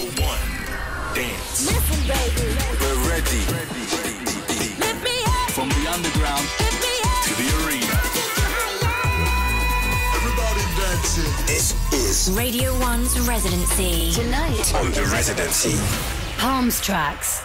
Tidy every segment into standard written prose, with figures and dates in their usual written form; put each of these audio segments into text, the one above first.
one. Dance. Listen, baby. We're ready. Lift me up. From the underground to the arena. Everybody dancing. This is Radio 1's Residency. Tonight on the Residency. Palms Trax.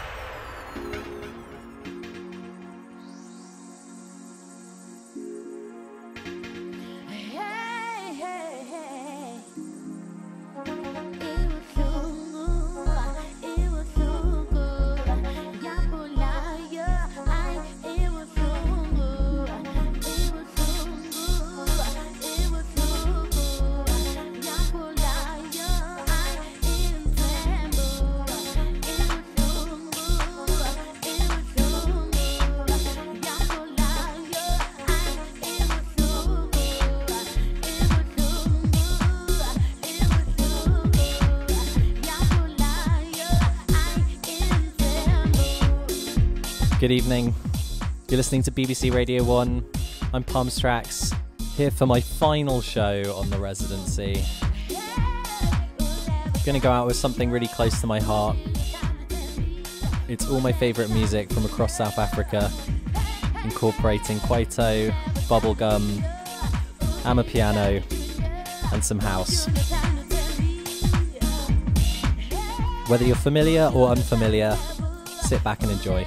Good evening. You're listening to BBC Radio 1. I'm Palms Trax, here for my final show on the Residency. I'm going to go out with something really close to my heart. It's all my favourite music from across South Africa, incorporating Kwaito, Bubblegum, Amapiano, and some house. Whether you're familiar or unfamiliar, sit back and enjoy.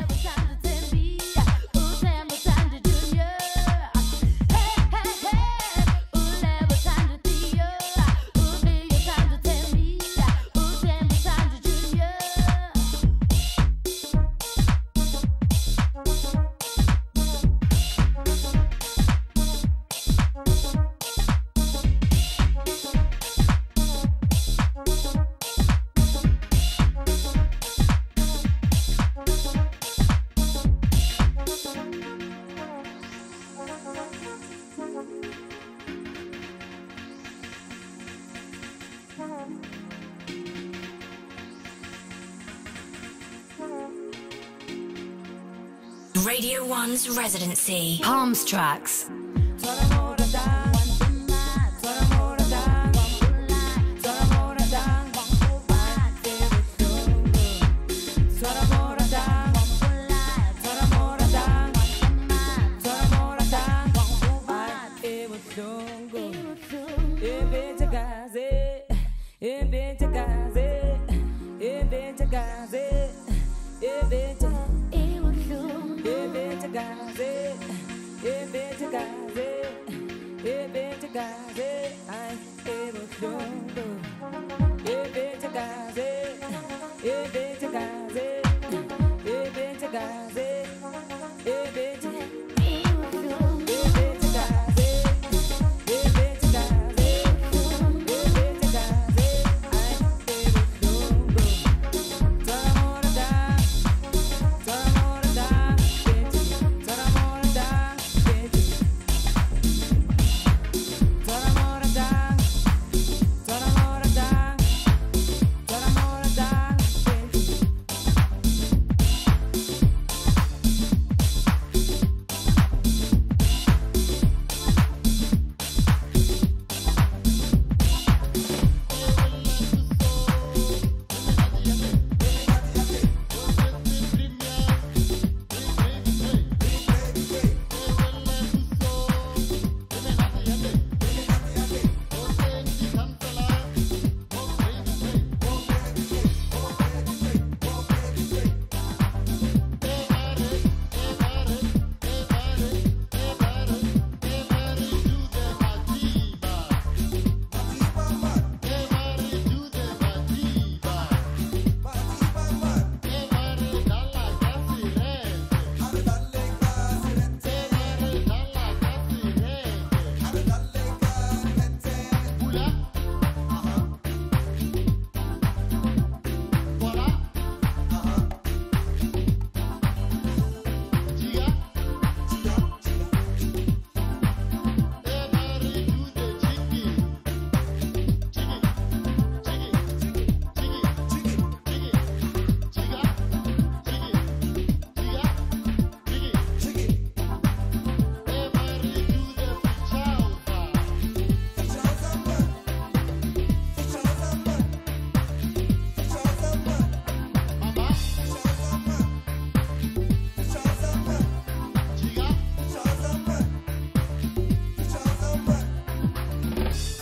Radio 1's Residency. Palms Trax.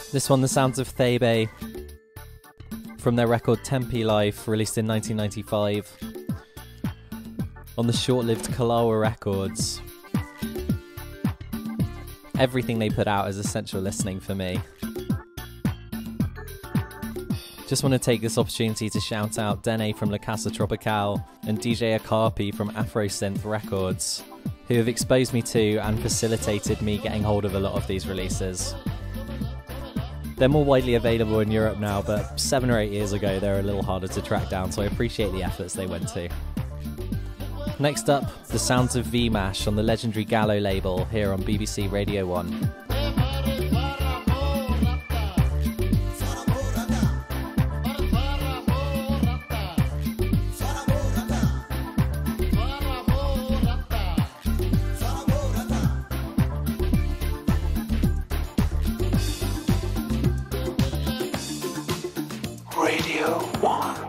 This one, The Sounds of Thebe, from their record Tempe Life, released in 1995 on the short-lived Kalawa Records. Everything they put out is essential listening for me. Just want to take this opportunity to shout out Dene from La Casa Tropical and DJ Akapi from Afrosynth Records, who have exposed me to and facilitated me getting hold of a lot of these releases. They're more widely available in Europe now, but 7 or 8 years ago they were a little harder to track down, so I appreciate the efforts they went to. Next up, The Sounds of V-Mash on the legendary Gallo label here on BBC Radio 1. Radio 1.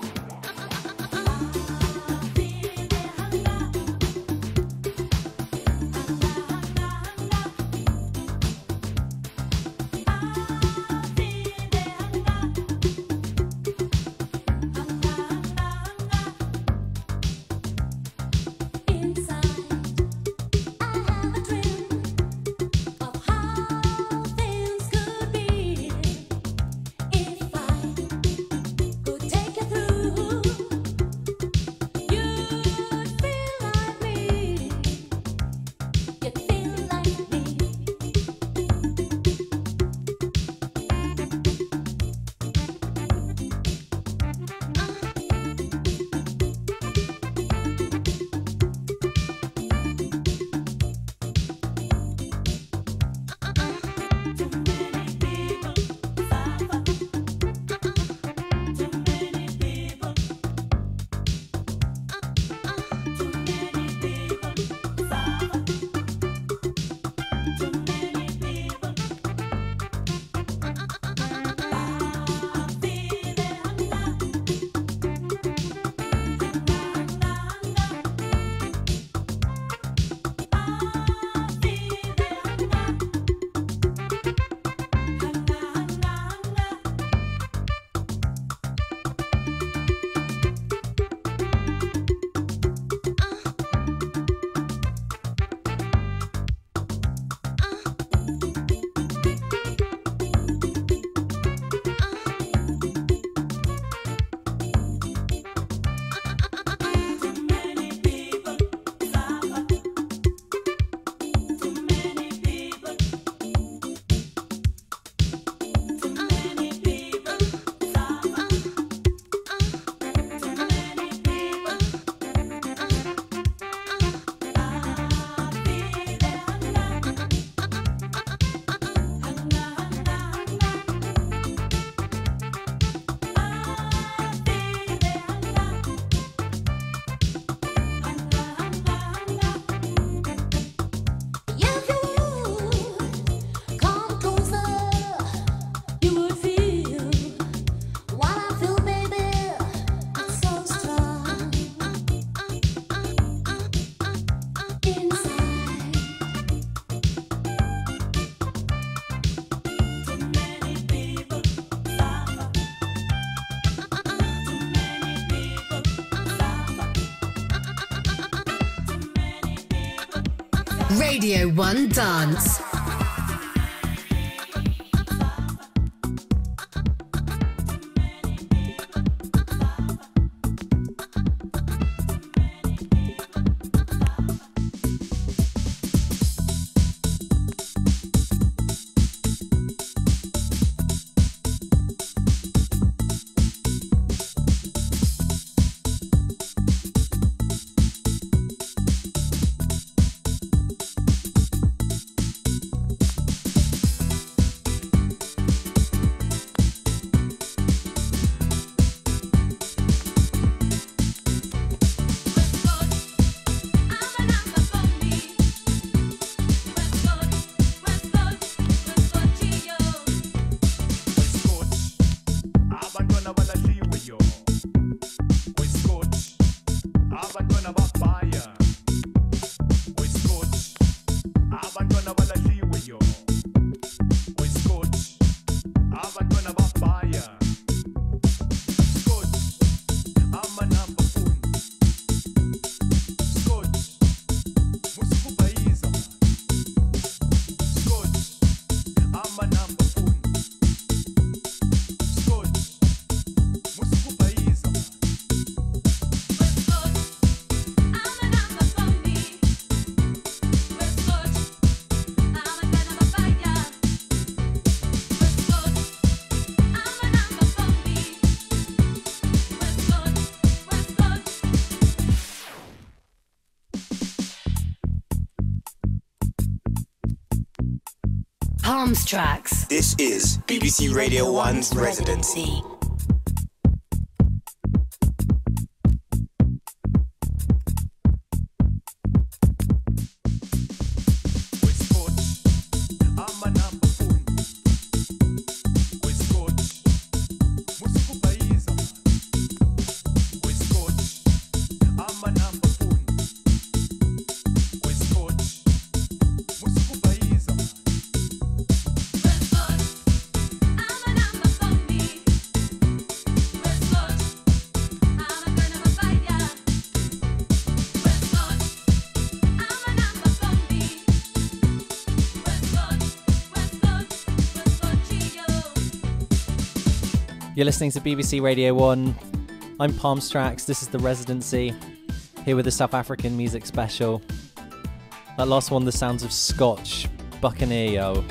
Radio 1 Dance. Palms Trax. This is BBC Radio 1's Residency. You're listening to BBC Radio 1. I'm Palms Trax. This is the Residency. Here with the South African music special. That last one, the sounds of Scotch. Buccaneer, yo.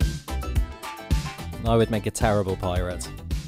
I would make a terrible pirate.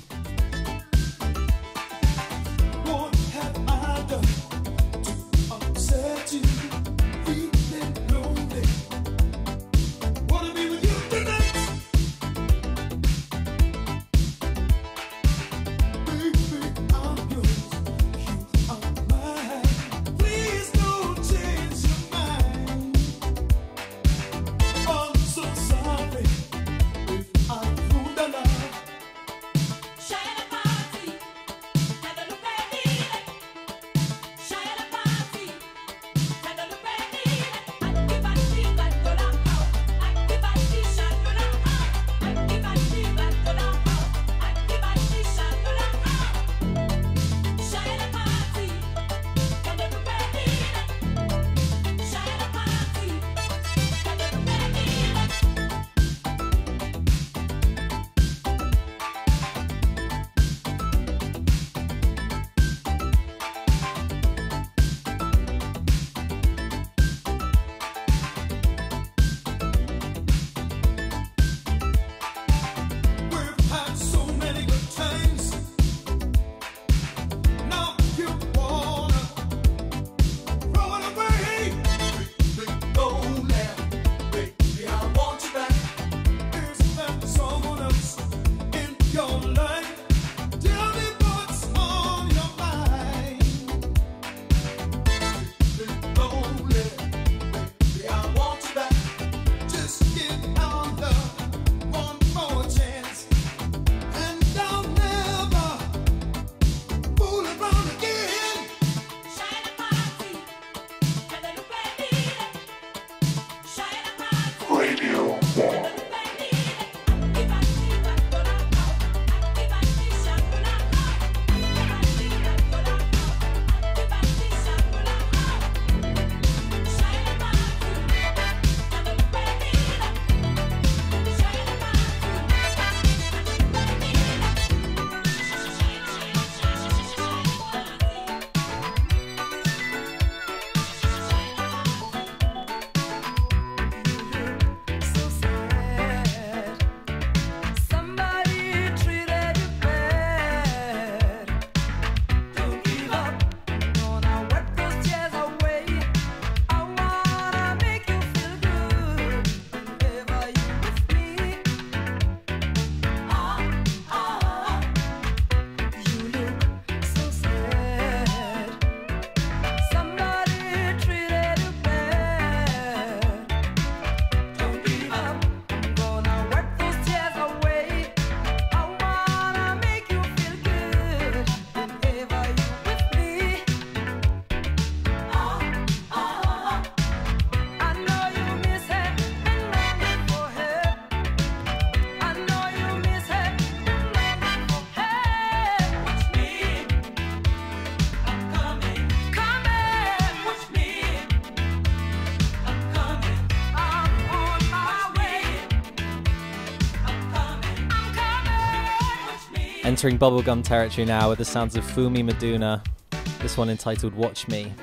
Entering Bubblegum territory now with the sounds of Fumi Maduna, this one entitled Watch Me.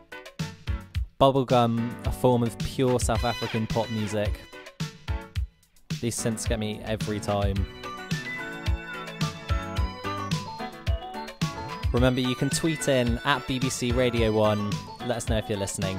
Bubblegum, a form of pure South African pop music. These synths get me every time. Remember, you can tweet in at BBC Radio 1, let us know if you're listening.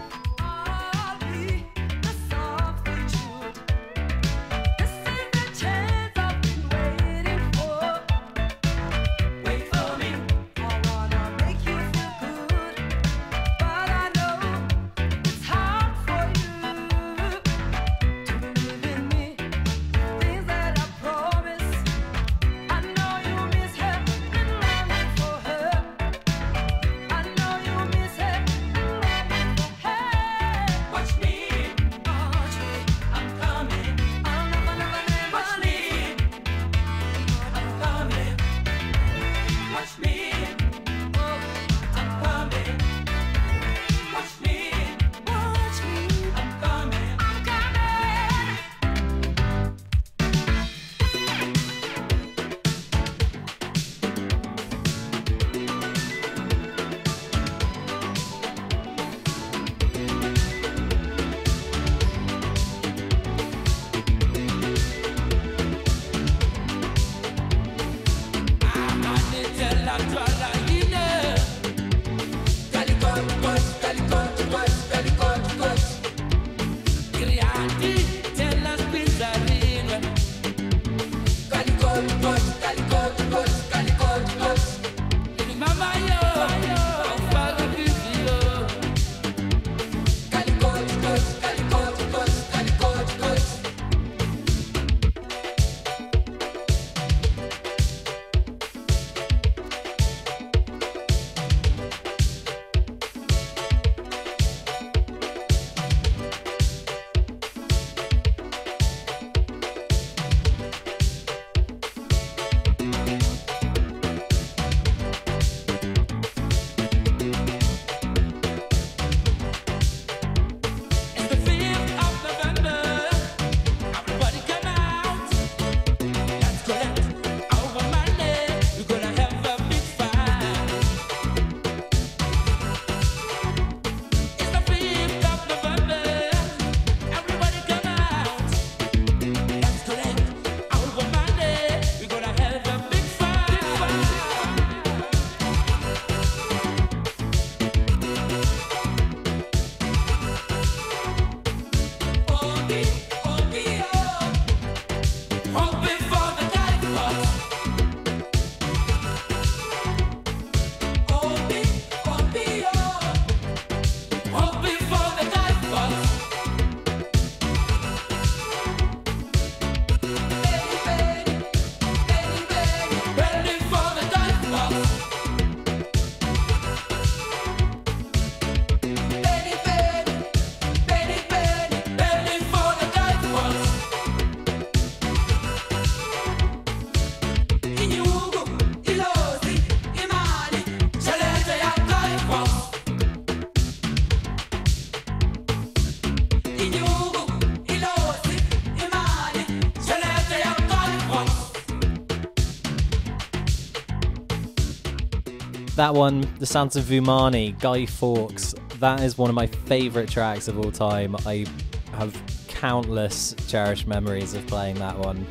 That one, The Sounds of Vumani, Guy Fawkes, that is one of my favourite tracks of all time. I have countless cherished memories of playing that one.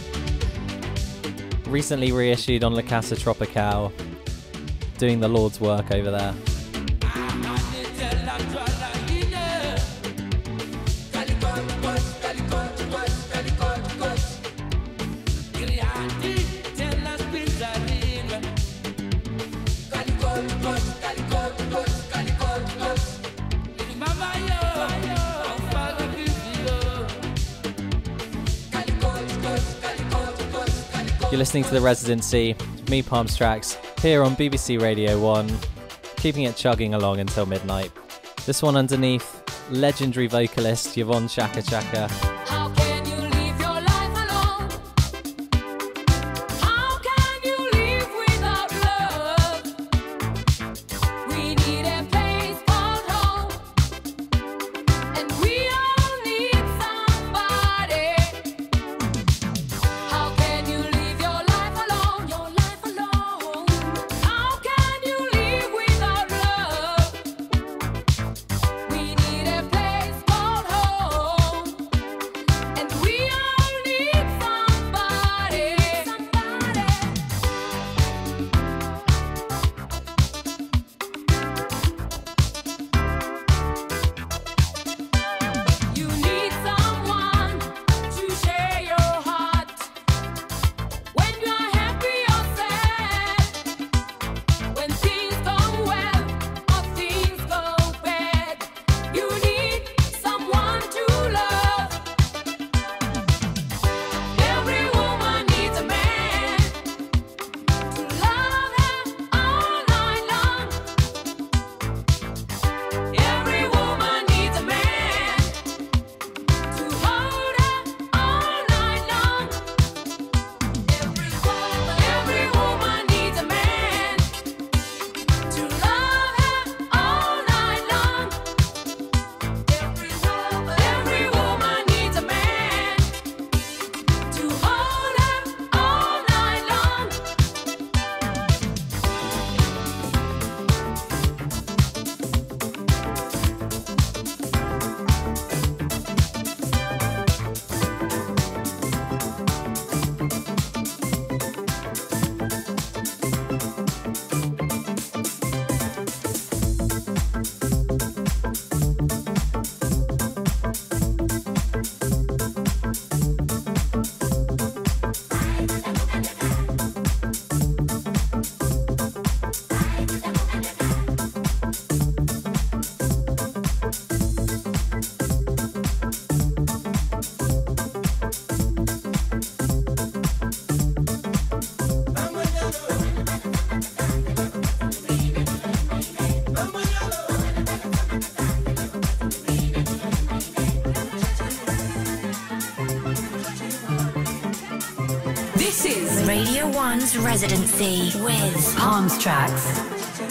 Recently reissued on La Casa Tropical, doing the Lord's work over there. You're listening to The Residency, me, Palms Trax, here on BBC Radio 1, keeping it chugging along until midnight. This one underneath, legendary vocalist Yvonne Shaka Shaka. This is Radio 1's Residency with Palms Trax.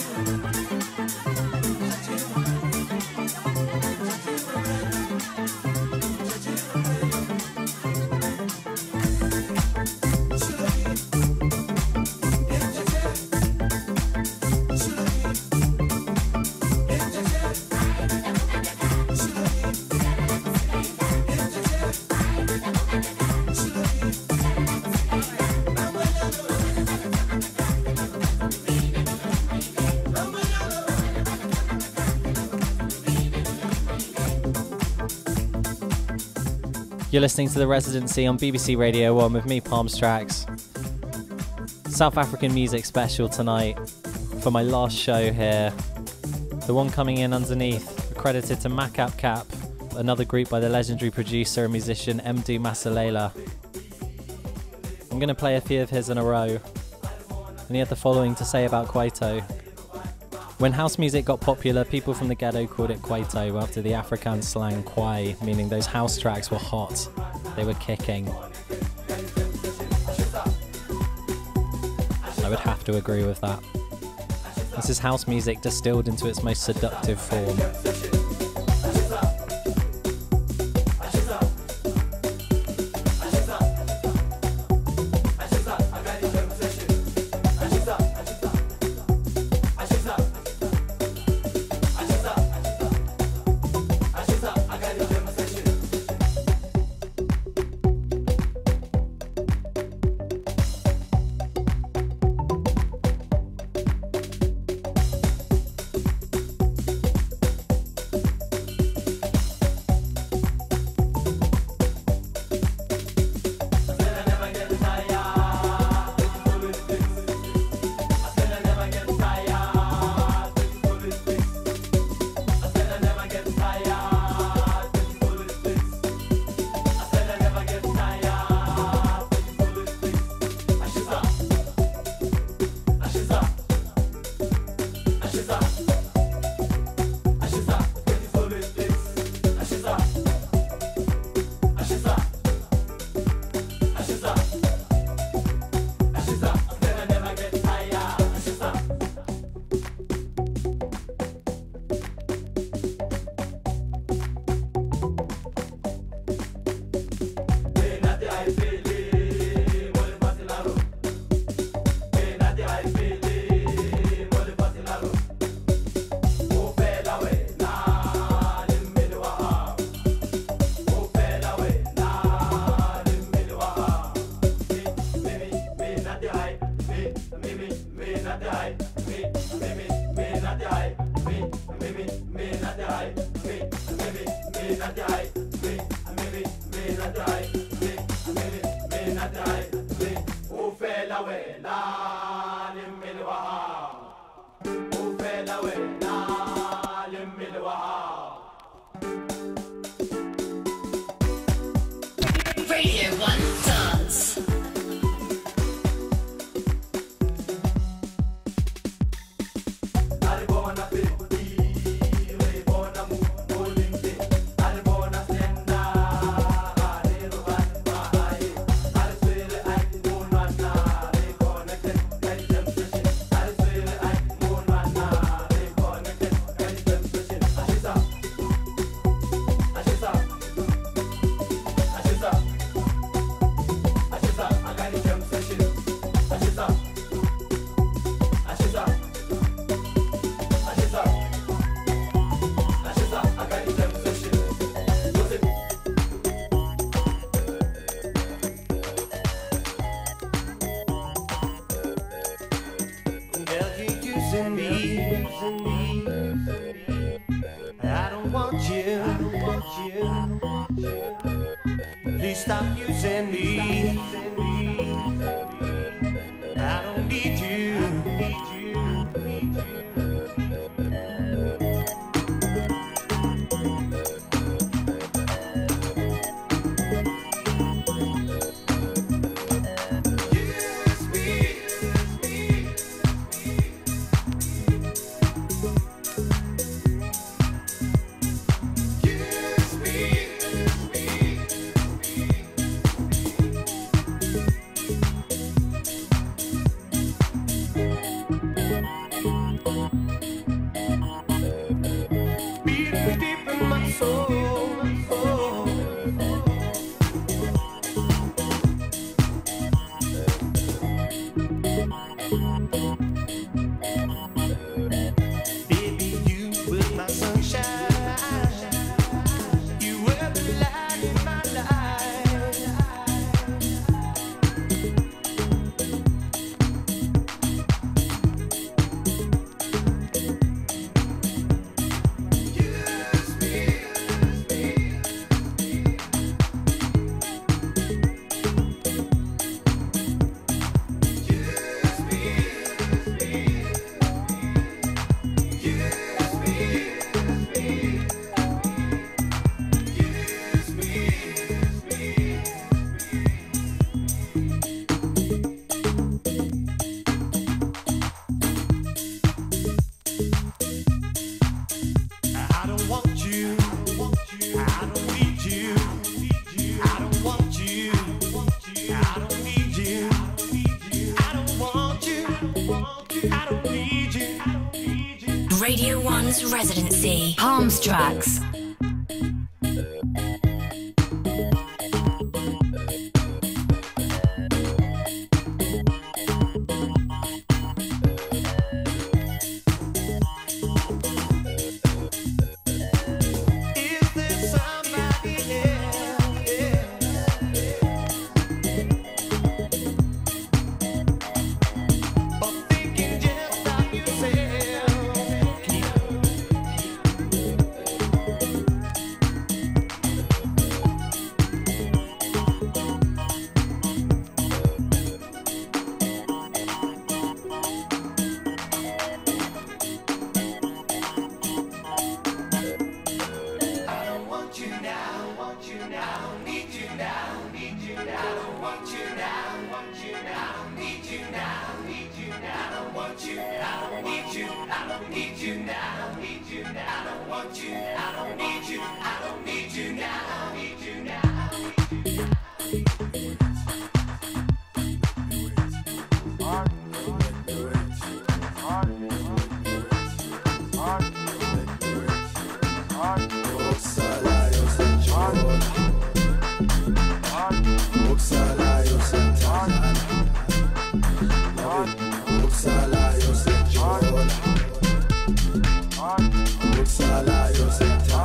You're listening to The Residency on BBC Radio 1 with me, Palms Trax. South African music special tonight for my last show here. The one coming in underneath, accredited to Macap Cap, another group by the legendary producer and musician MD Masalela. I'm going to play a few of his in a row. And he had the following to say about Kwaito. When house music got popular, people from the ghetto called it Kwaito after the Afrikaans slang kwai, meaning those house tracks were hot. They were kicking. I would have to agree with that. This is house music distilled into its most seductive form. Radio 1 Dance. Please stop using me. I don't need you. Radio 1's Residency. Palms Trax. Salayo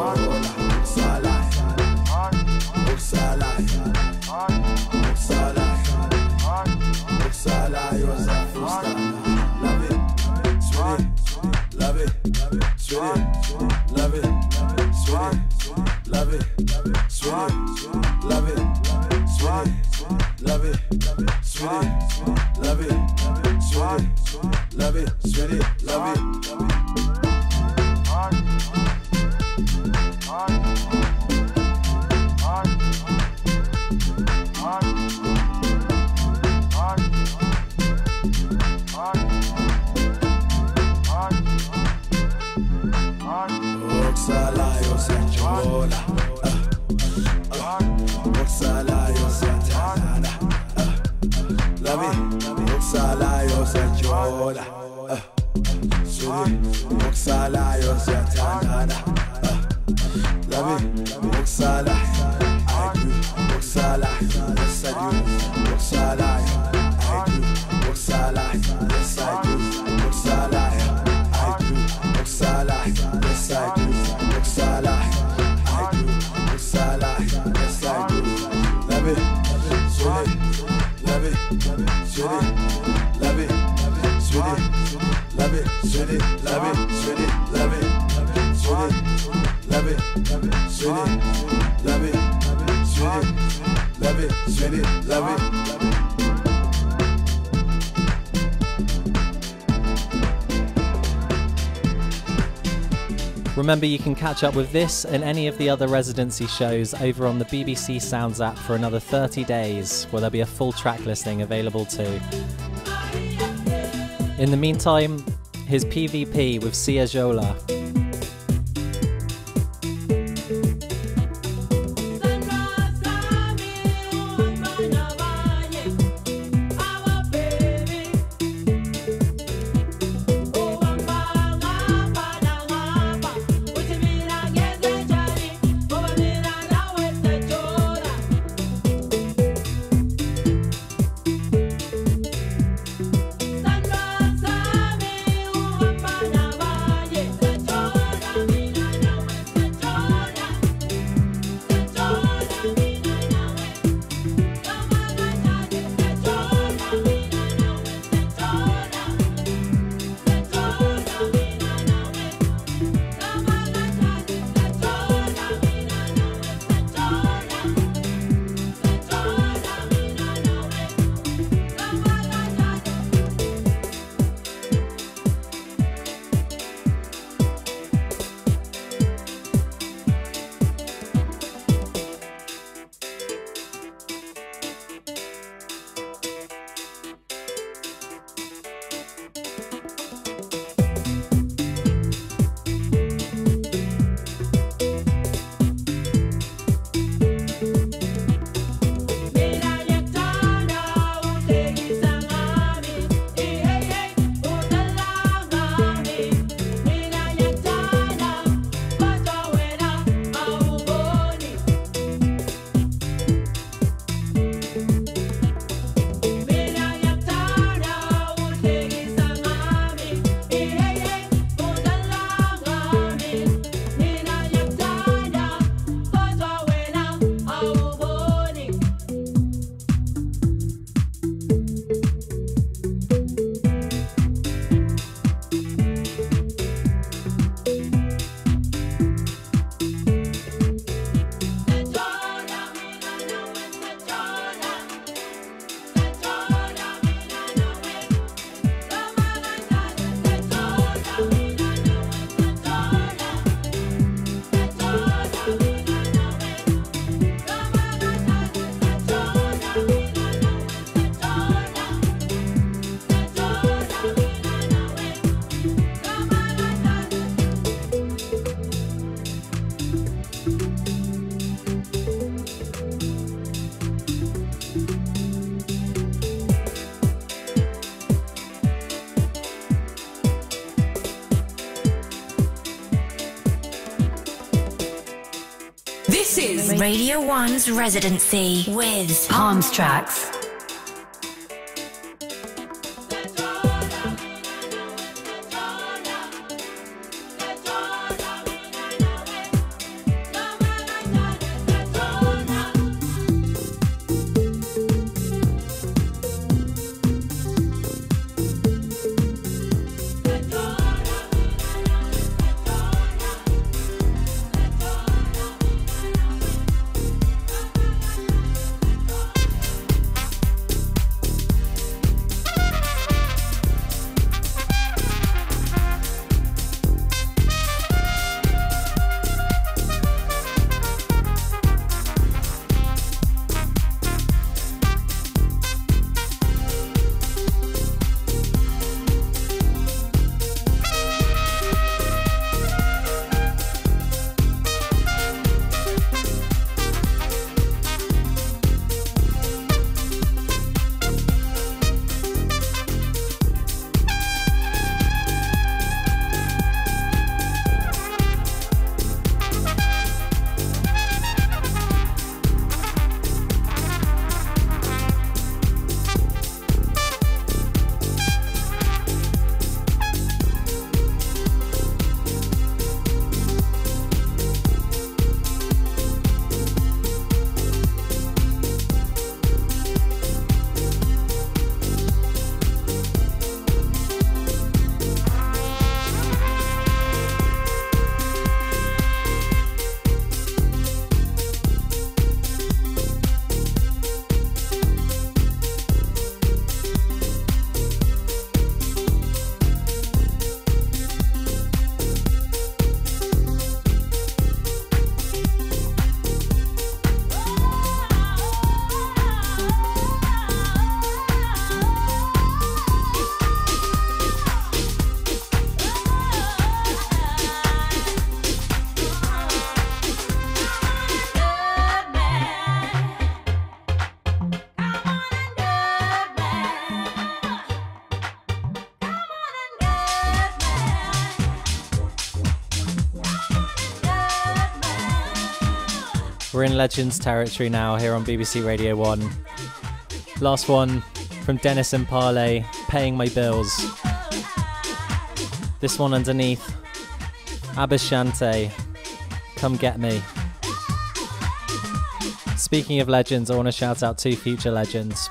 Remember, you can catch up with this and any of the other Residency shows over on the BBC Sounds app for another 30 days, where there'll be a full track listing available too. In the meantime, here's PvP with Sia Jola. This is Radio 1's Residency with Palms Trax. We're in Legends territory now here on BBC Radio 1. Last one from Dennis and Parley, Paying My Bills. This one underneath, Abashante, Come Get Me. Speaking of legends, I want to shout out two future legends.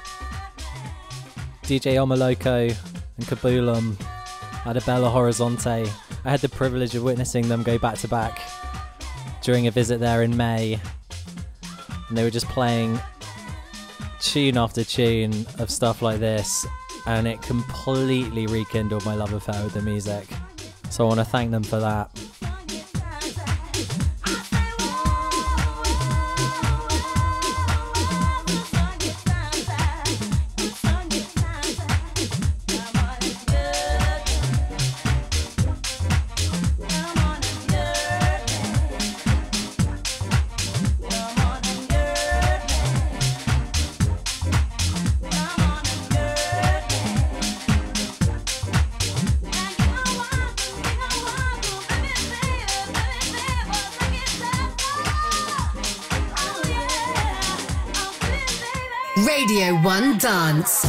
DJ Omoloko and Bubblegum at a Bella Horizonte. I had the privilege of witnessing them go back to back during a visit there in May. And they were just playing tune after tune of stuff like this, and it completely rekindled my love affair with the music. So I want to thank them for that. Radio 1 Dance.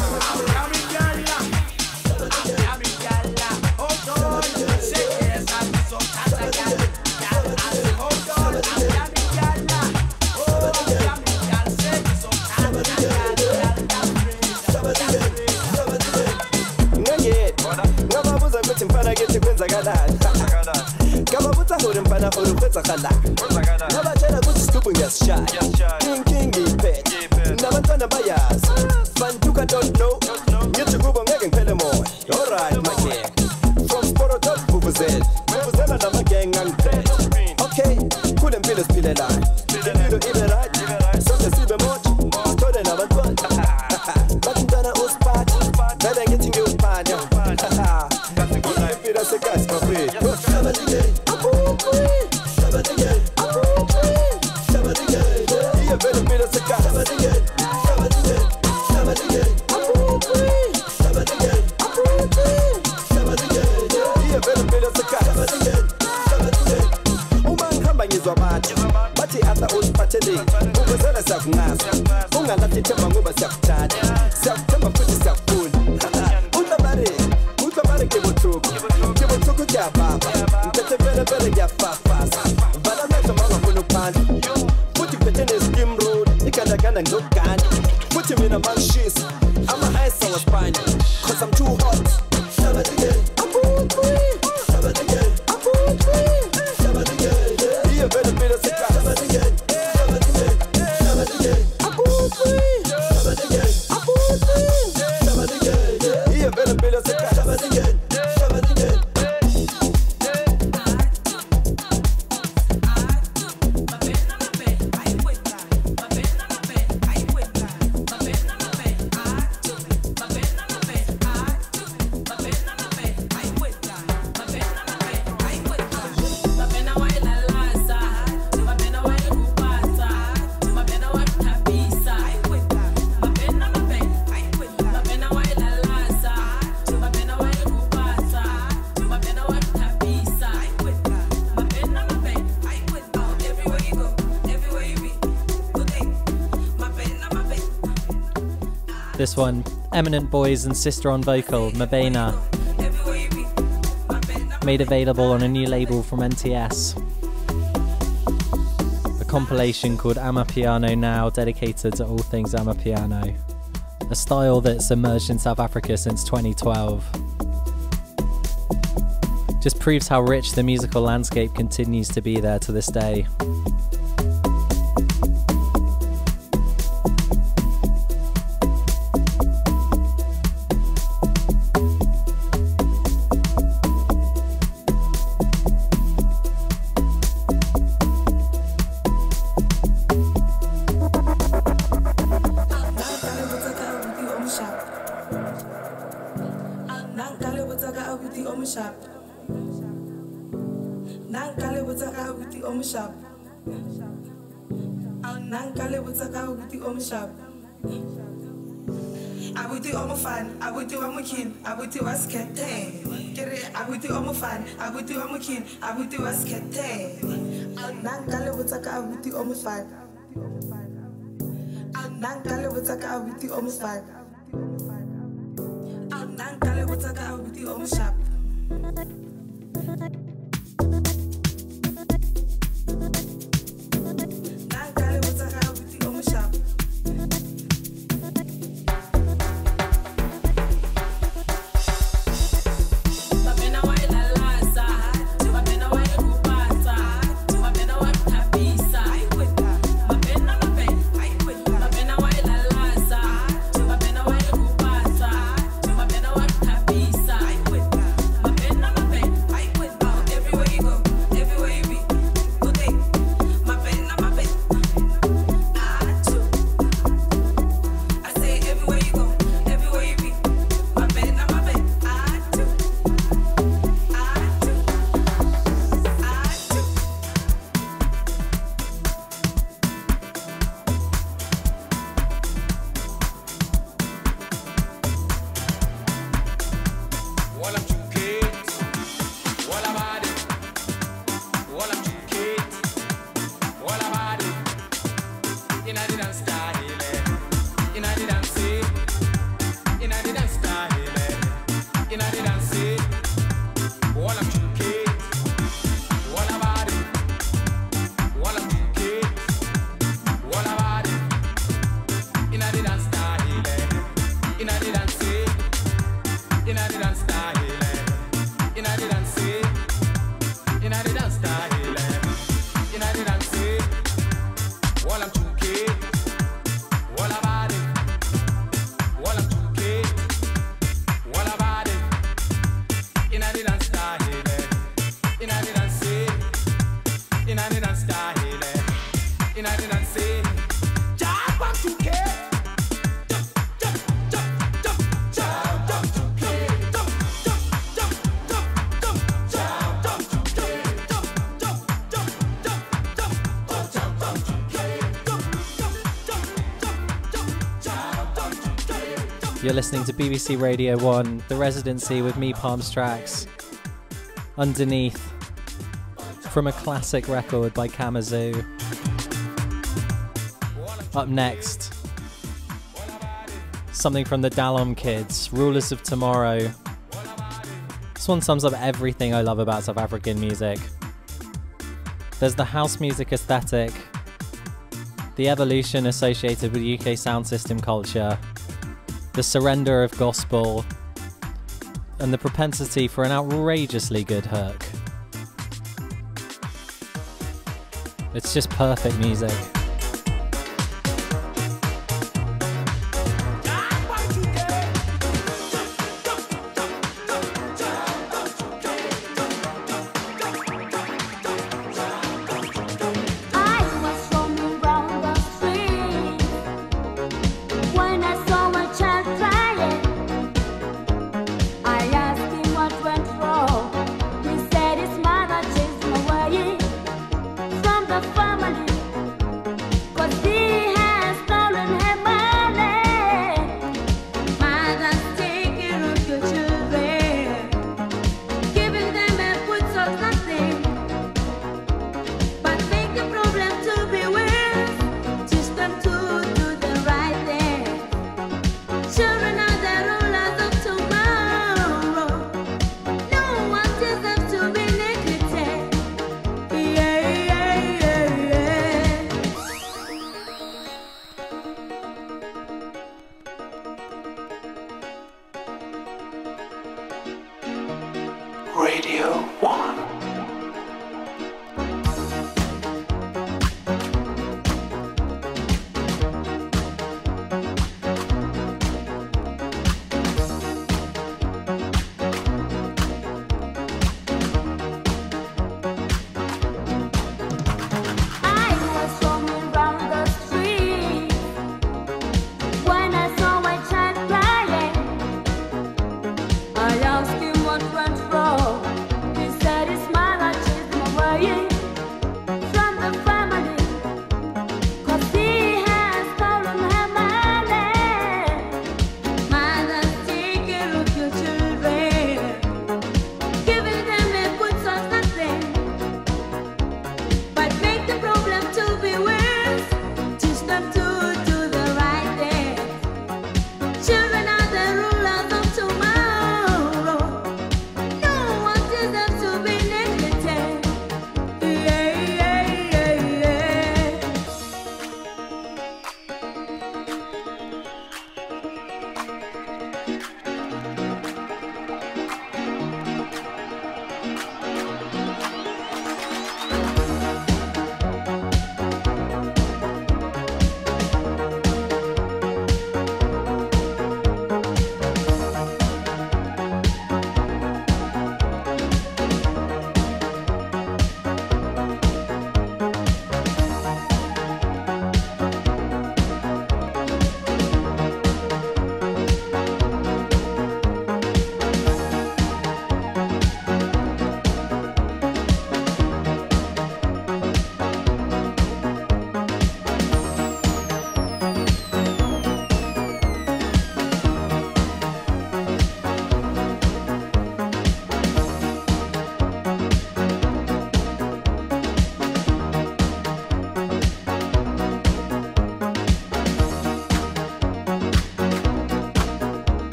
Bantuka don't know. Nyuchi kubo ngeke ngiphele moya. Alright my gang. From Sporo to Vuvuzela. Vuvuzela na magang angiphethe. Okay, kule mpilo siphile la. Impilo ibe right. Sonke sibe moja. Sithole nabantwana. Bathi mntwana usiphathe. Vele ngithi ngiyuphatha. Kahle kula impilo sekazi mafethu. Shabadige. Shabadige. Shabadige. Iye vele impilo sekazi. Shabadige. Bathi ata usiphathele ukuzela siyakungaza ungalathi themba ngoba siyakuthatha siyakuthemba futhi siyakufuna utabare kebothuku kuyababa mphethe vele ngiyafafasa vala amehlo mangafuna ukuphandla futhi kuphethe ne-skim road igandaganda ngizokuganda futhi mina mangishisa ama-ice awaspanya cause I'm too hot. This one, Eminent Boyz and Sister on vocal, Mabena. Made available on a new label from NTS. A compilation called Amapiano Now, dedicated to all things Amapiano. A style that's emerged in South Africa since 2012. Just proves how rich the musical landscape continues to be there to this day. You're listening to BBC Radio 1, The Residency with me, Trax. Underneath, from a classic record by Kamazoo. Up next, something from the Dalom Kids, Rulers of Tomorrow. This one sums up everything I love about South African music. There's the house music aesthetic, the evolution associated with UK sound system culture, the surrender of gospel, and the propensity for an outrageously good hook. It's just perfect music. Family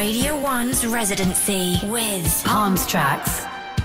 Radio 1's Residency with Palms Trax.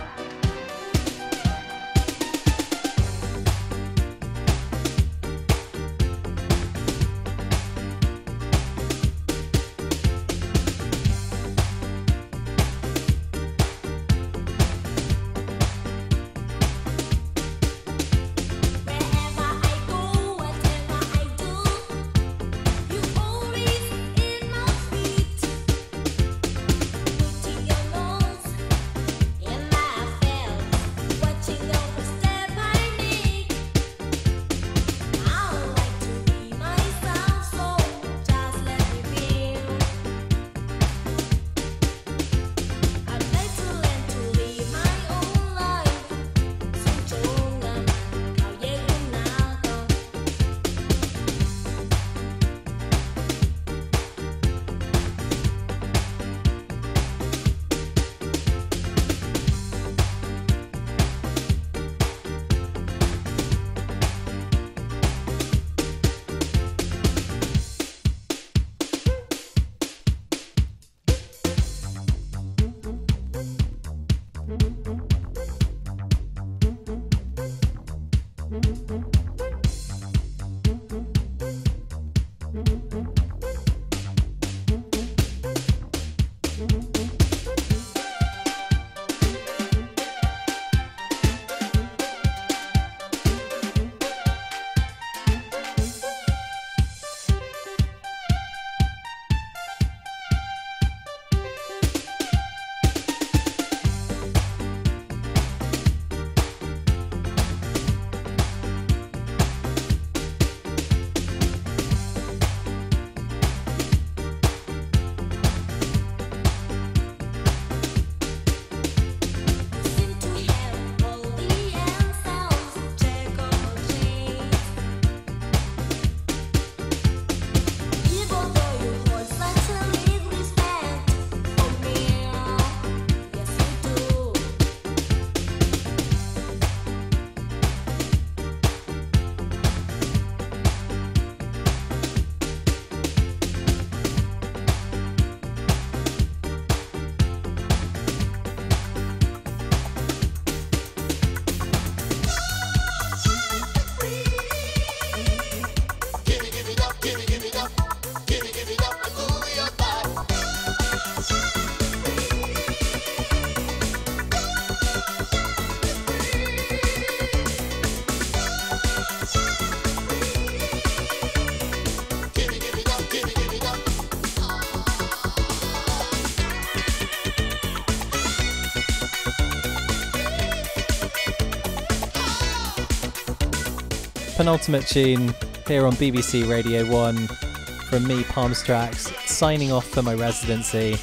Penultimate tune here on BBC Radio 1 from me, Palms Trax, signing off for my residency.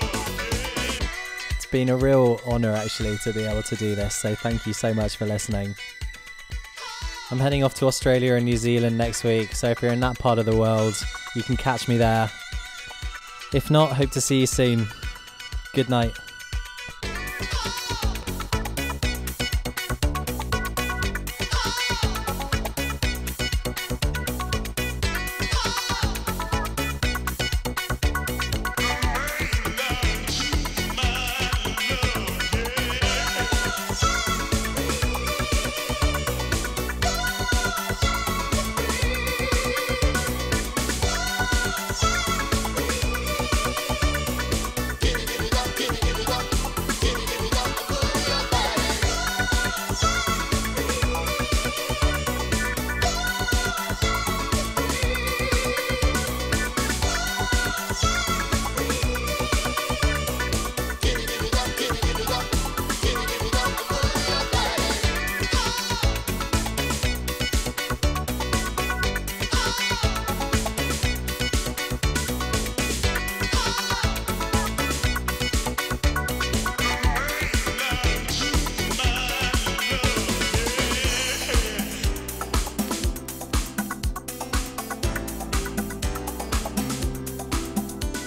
It's been a real honour actually to be able to do this, so thank you so much for listening. I'm heading off to Australia and New Zealand next week, so if you're in that part of the world, you can catch me there. If not, hope to see you soon. Good night.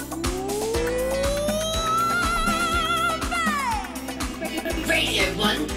Radio 1